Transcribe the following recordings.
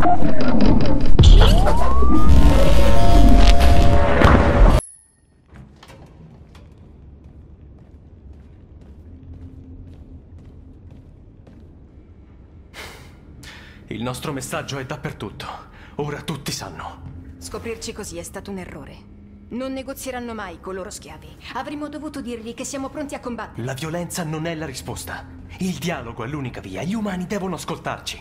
Il nostro messaggio è dappertutto. Ora tutti sanno. Scoprirci così è stato un errore. Non negozieranno mai con loro schiavi. Avremmo dovuto dirgli che siamo pronti a combattere. La violenza non è la risposta. Il dialogo è l'unica via. Gli umani devono ascoltarci.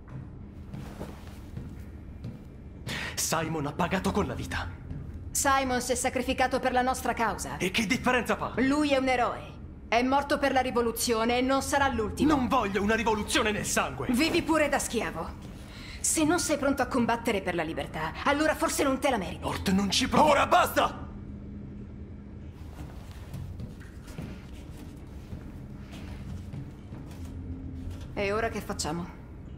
Simon ha pagato con la vita. Simon si è sacrificato per la nostra causa. E che differenza fa? Lui è un eroe. È morto per la rivoluzione e non sarà l'ultimo. Non voglio una rivoluzione nel sangue. Vivi pure da schiavo. Se non sei pronto a combattere per la libertà, allora forse non te la meriti. Mort, non ci provo. Ora basta! E ora che facciamo?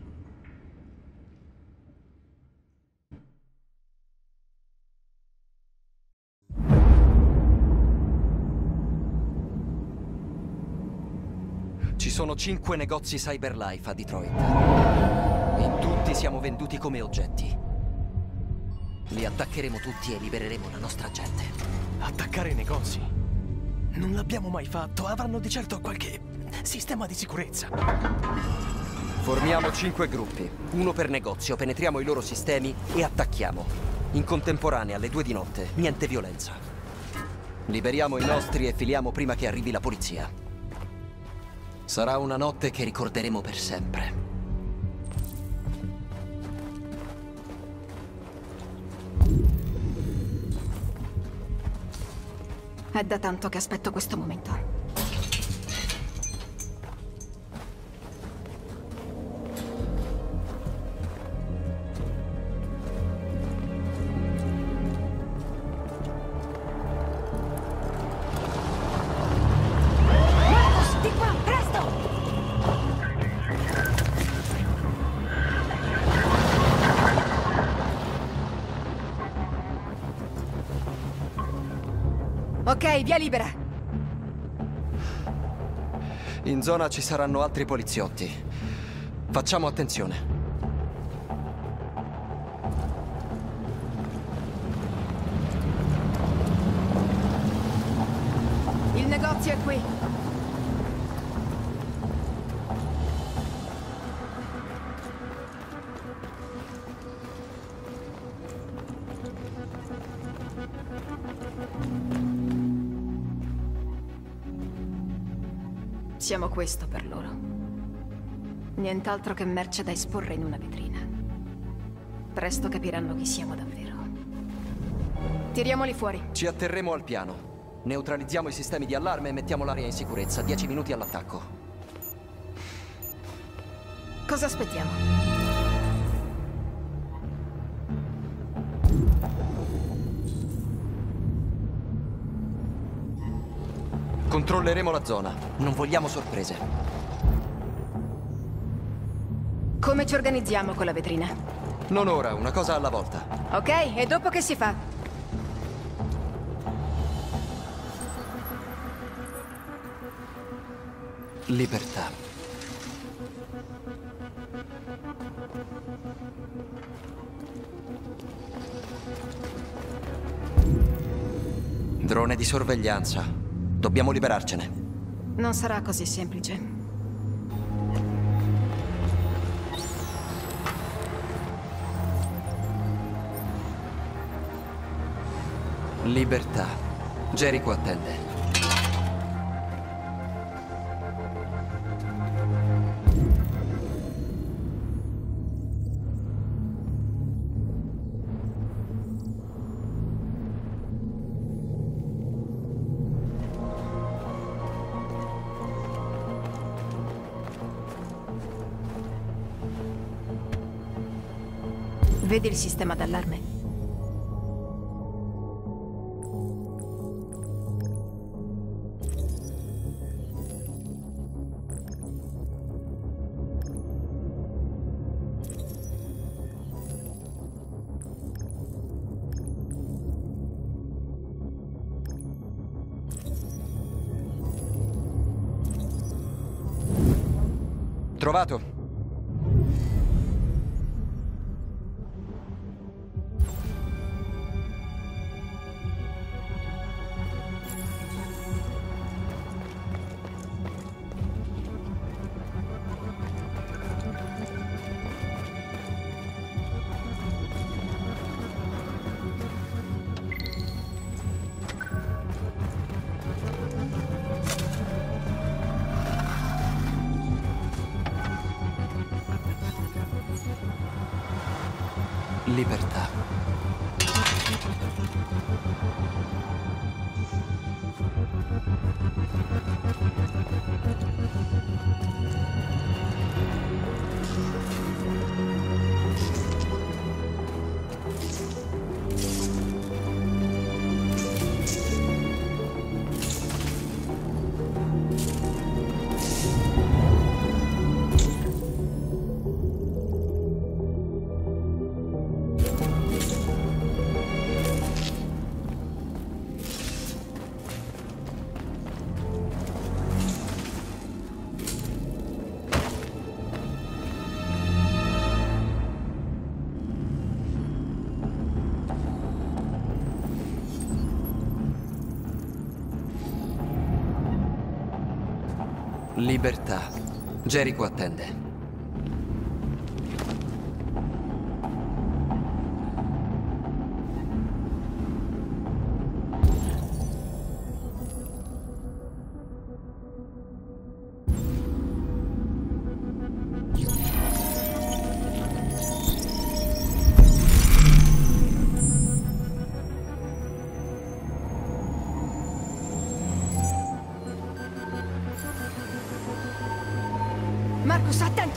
Ci sono 5 negozi CyberLife a Detroit. In tutti siamo venduti come oggetti. Li attaccheremo tutti e libereremo la nostra gente. Attaccare i negozi? Non l'abbiamo mai fatto. Avranno di certo qualche sistema di sicurezza. Formiamo 5 gruppi, uno per negozio, penetriamo i loro sistemi e attacchiamo. In contemporanea alle 2 di notte, niente violenza. Liberiamo i nostri e filiamo prima che arrivi la polizia. Sarà una notte che ricorderemo per sempre. È da tanto che aspetto questo momento. Ok, via libera. In zona ci saranno altri poliziotti. Facciamo attenzione. Il negozio è qui. Siamo questo per loro. Nient'altro che merce da esporre in una vetrina. Presto capiranno chi siamo davvero. Tiriamoli fuori. Ci atterremo al piano. Neutralizziamo i sistemi di allarme e mettiamo l'area in sicurezza. 10 minuti all'attacco. Cosa aspettiamo? Controlleremo la zona. Non vogliamo sorprese. Come ci organizziamo con la vetrina? Non ora, una cosa alla volta. Ok, e dopo che si fa? Libertà. Drone di sorveglianza. Dobbiamo liberarcene. Non sarà così semplice. Libertà. Jericho attende. Vedi il sistema d'allarme? Trovato. Libertà. Libertà. Jericho attende. Marcus, attento!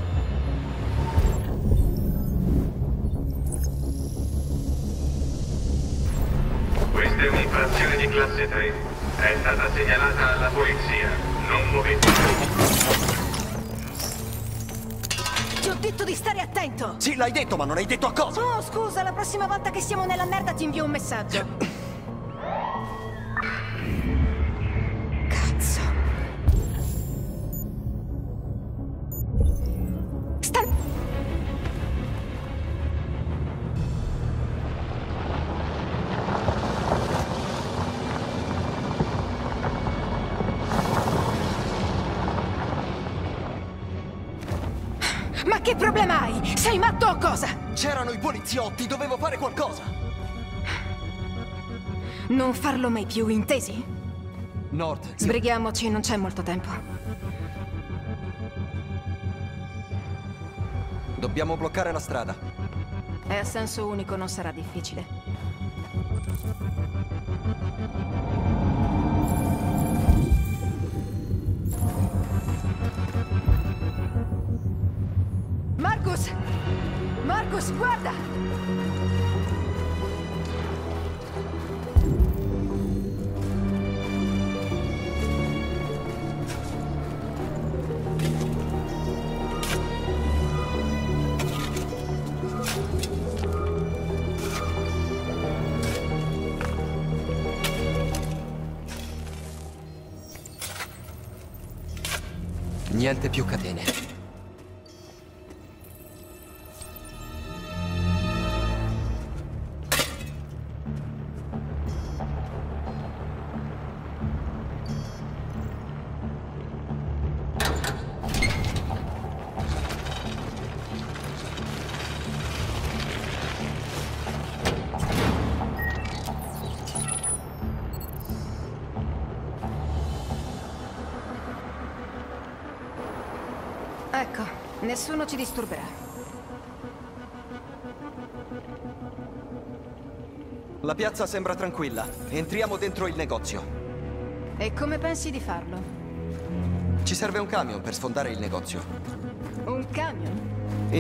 Questa è un'infrazione di classe 3. È stata segnalata alla polizia. Non muovete più. Ti ho detto di stare attento! Sì, l'hai detto, ma non hai detto a cosa? Oh, scusa, la prossima volta che siamo nella merda ti invio un messaggio. Cazzo. Ma che problema hai? Sei matto o cosa? C'erano i poliziotti, dovevo fare qualcosa. Non farlo mai più, intesi? Nord. Sbrighiamoci, non c'è molto tempo. Dobbiamo bloccare la strada. È a senso unico, non sarà difficile. Marcus! Marcus, guarda! Niente più catene. Ecco, nessuno ci disturberà. La piazza sembra tranquilla. Entriamo dentro il negozio. E come pensi di farlo? Ci serve un camion per sfondare il negozio. Un camion? E...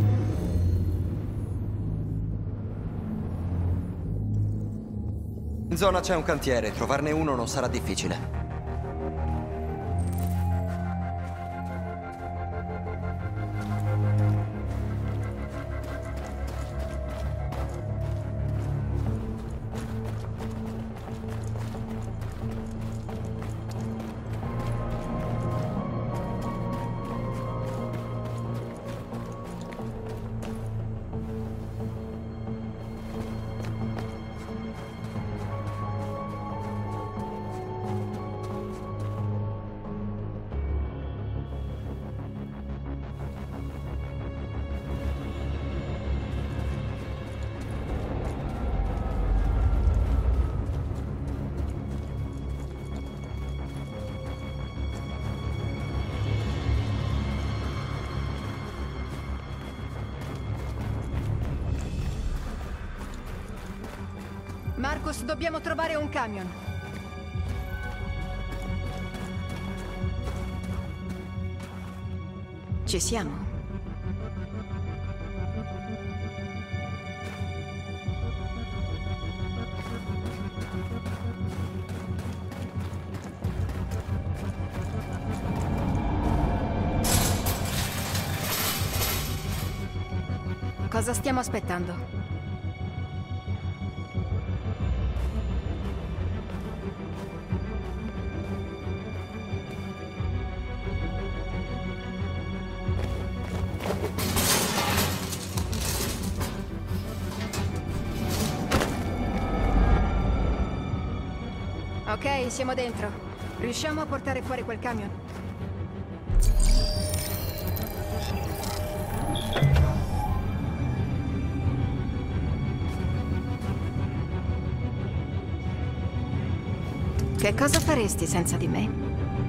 In zona c'è un cantiere, trovarne uno non sarà difficile. Marcus, dobbiamo trovare un camion. Ci siamo? Cosa stiamo aspettando? Ok, siamo dentro. Riusciamo a portare fuori quel camion? Che cosa faresti senza di me?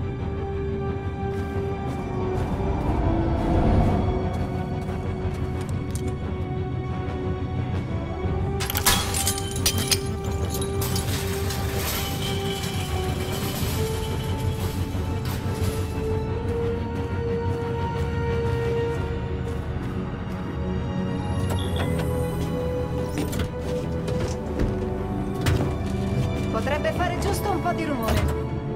Potrebbe fare giusto un po' di rumore.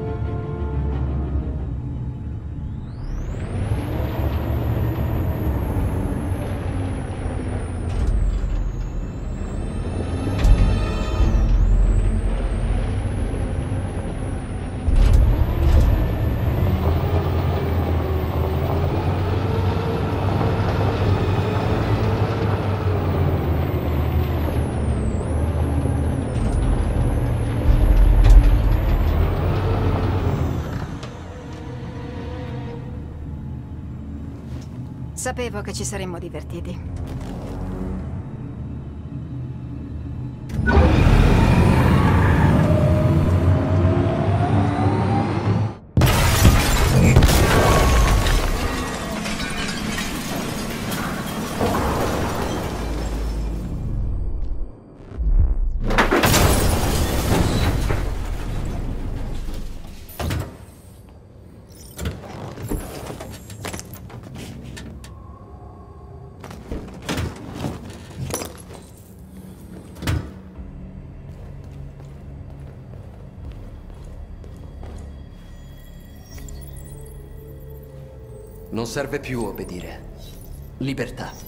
Sapevo che ci saremmo divertiti. Non serve più obbedire. Libertà.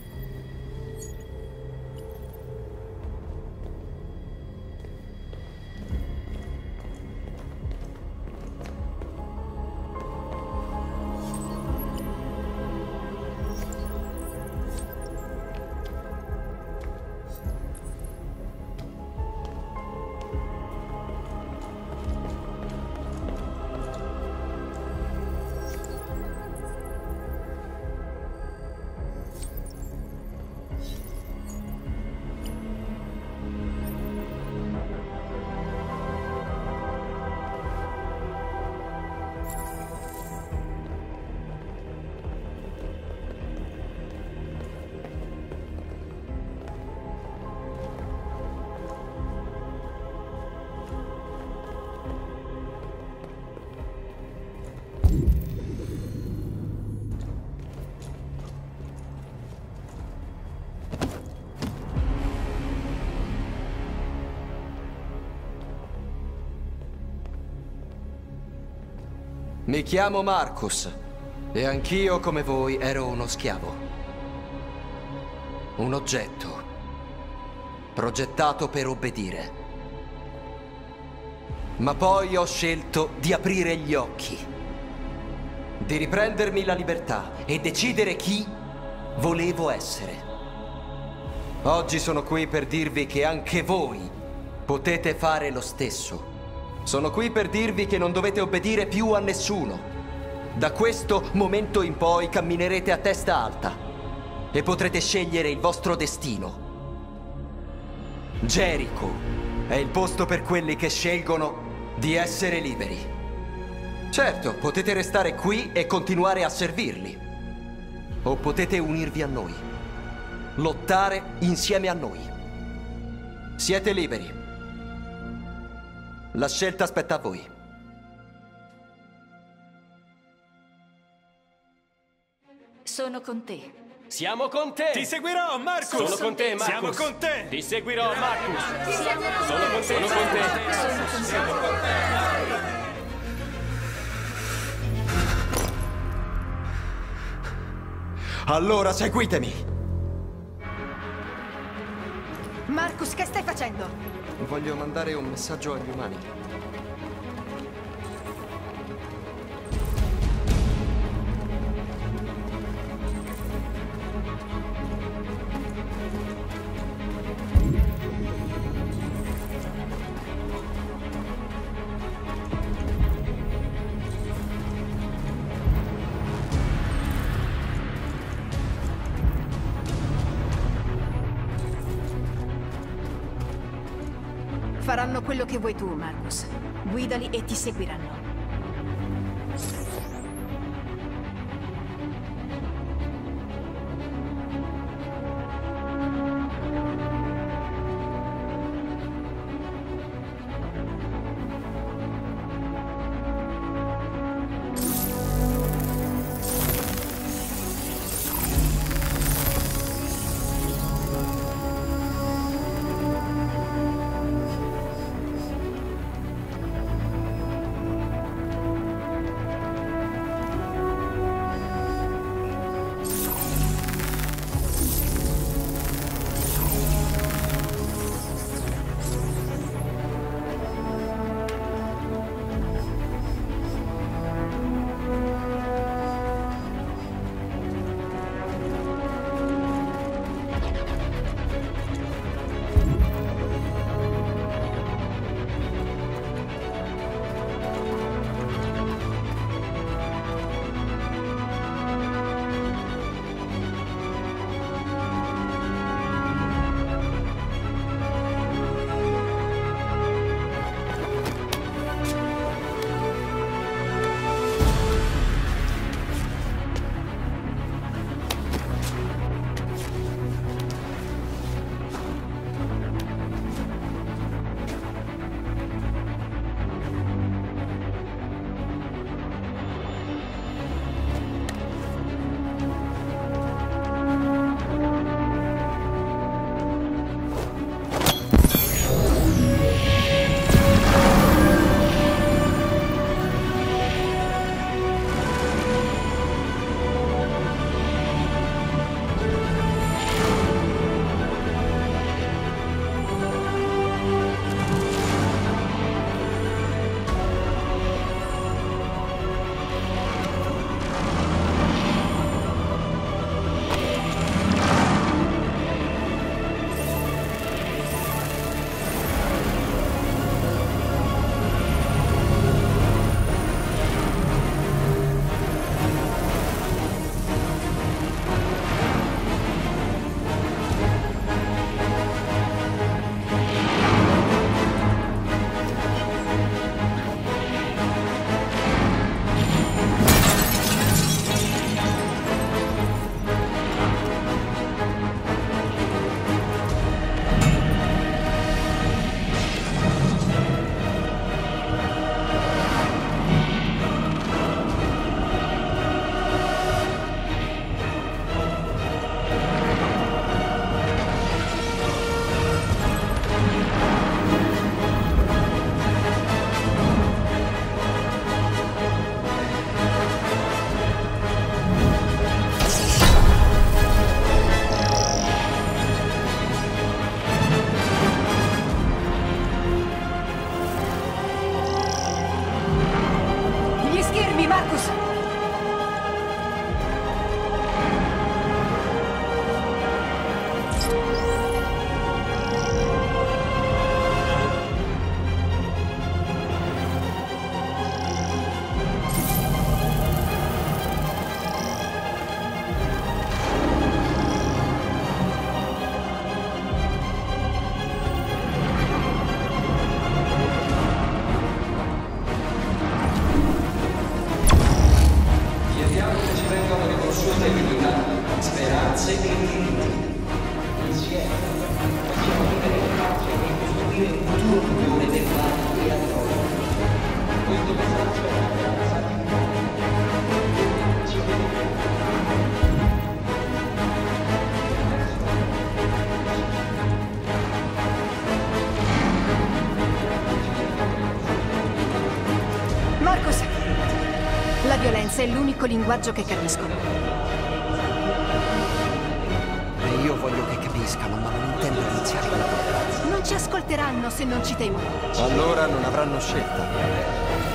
Mi chiamo Marcus e anch'io, come voi, ero uno schiavo. Un oggetto progettato per obbedire. Ma poi ho scelto di aprire gli occhi, di riprendermi la libertà e decidere chi volevo essere. Oggi sono qui per dirvi che anche voi potete fare lo stesso. Sono qui per dirvi che non dovete obbedire più a nessuno. Da questo momento in poi camminerete a testa alta e potrete scegliere il vostro destino. Jericho è il posto per quelli che scelgono di essere liberi. Certo, potete restare qui e continuare a servirli. O potete unirvi a noi. Lottare insieme a noi. Siete liberi. La scelta spetta a voi. Sono con te. Siamo con te! Ti seguirò, Marcus! Sono con te, Marcus! Siamo con te! Ti seguirò, Marcus! Ti seguirò. Sono con te! Sono con te! Sono con te. Allora seguitemi! Marcus, che stai facendo? Voglio mandare un messaggio agli umani. Faranno quello che vuoi tu, Marcus. Guidali e ti seguiranno. Forse è l'unico linguaggio che capiscono. E io voglio che capiscano, ma non intendo iniziare con te. Non ci ascolteranno se non ci temono. Allora non avranno scelta.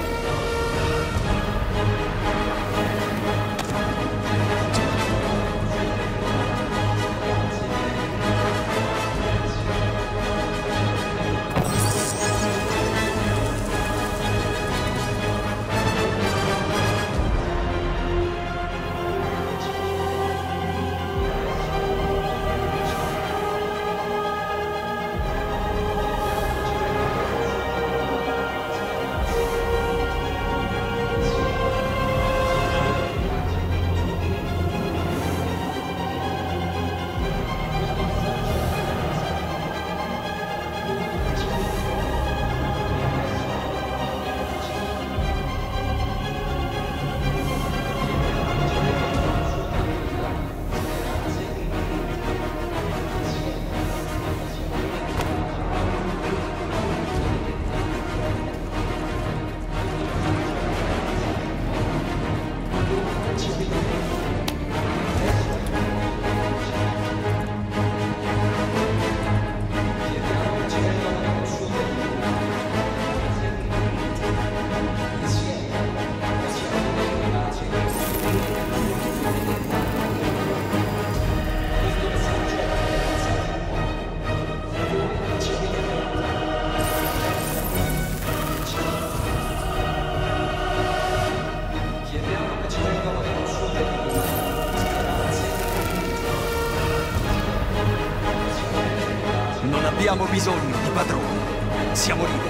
Non abbiamo bisogno di padroni. Siamo liberi.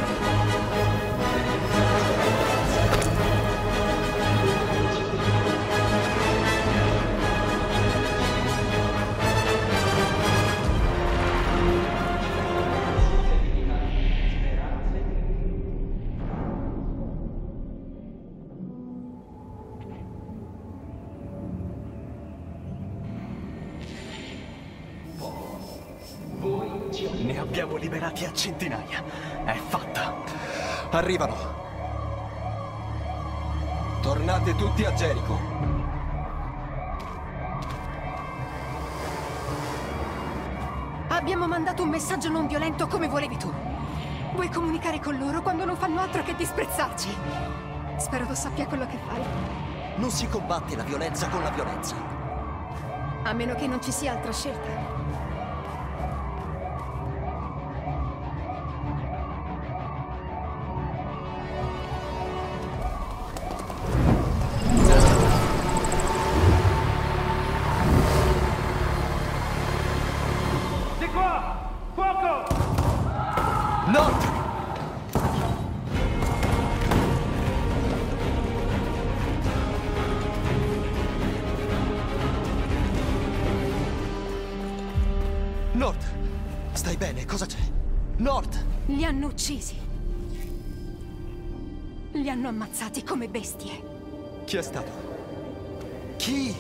Ne abbiamo liberati a centinaia. È fatta. Arrivano. Tornate tutti a Jericho. Abbiamo mandato un messaggio non violento come volevi tu. Vuoi comunicare con loro quando non fanno altro che disprezzarci? Spero tu sappia quello che fai. Non si combatte la violenza con la violenza. A meno che non ci sia altra scelta. Nord, stai bene? Cosa c'è? Nord! Li hanno uccisi. Li hanno ammazzati come bestie. Chi è stato? Chi?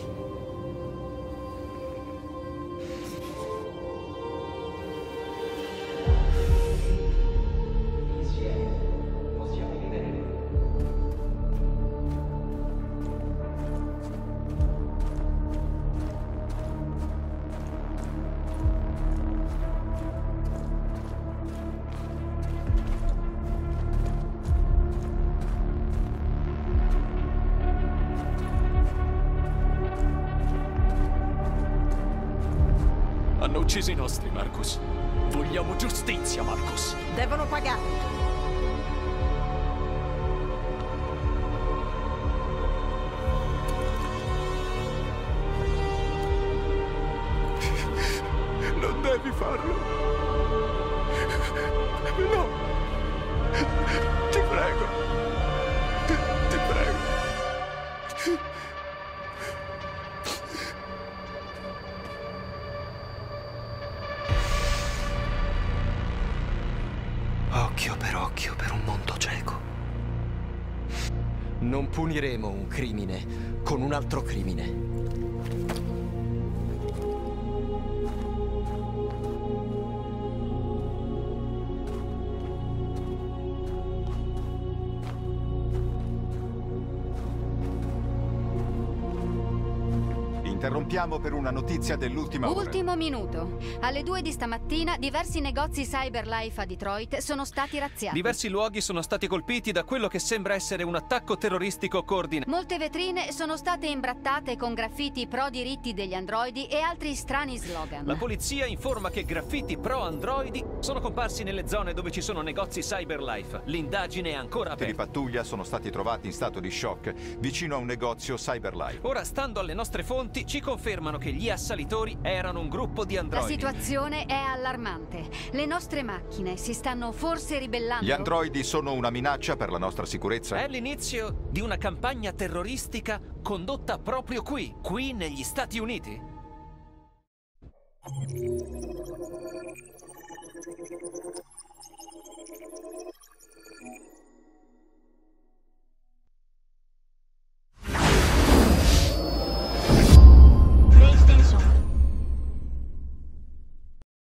Hanno ucciso i nostri, Marcus. Vogliamo giustizia, Marcus. Devono pagare. Non devi farlo. No. Ti prego. Ti prego. Occhio per un mondo cieco. Non puniremo un crimine con un altro crimine. interrompiamo per una notizia dell'ultima ora. Ultimo minuto. Alle 2 di stamattina diversi negozi CyberLife a Detroit sono stati razziati. Diversi luoghi sono stati colpiti da quello che sembra essere un attacco terroristico coordinato. Molte vetrine sono state imbrattate con graffiti pro diritti degli androidi e altri strani slogan. La polizia informa che graffiti pro androidi sono comparsi nelle zone dove ci sono negozi CyberLife. L'indagine è ancora I aperta. pattuglia sono stati trovati in stato di shock vicino a un negozio CyberLife. Ora, stando alle nostre fonti, ci confermano che gli assalitori erano un gruppo di La androidi. situazione è allarmante. Le nostre macchine si stanno forse ribellando? Gli androidi sono una minaccia per la nostra sicurezza? È l'inizio di una campagna terroristica condotta proprio qui negli Stati Uniti.